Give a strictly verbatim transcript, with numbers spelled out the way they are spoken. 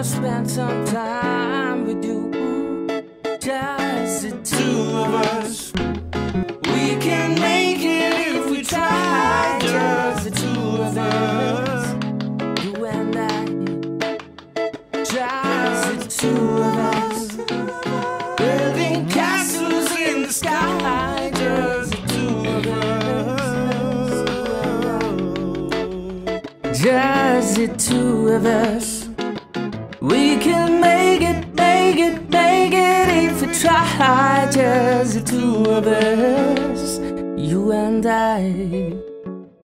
spend some time with you. Just the two of us. We can make it if we try. Just the two of us. You and I. Just the two of us. Building castles in the sky. Just the two of us. Just the two of us. We can make it, make it, make it if we try. Just the two of us, you and I.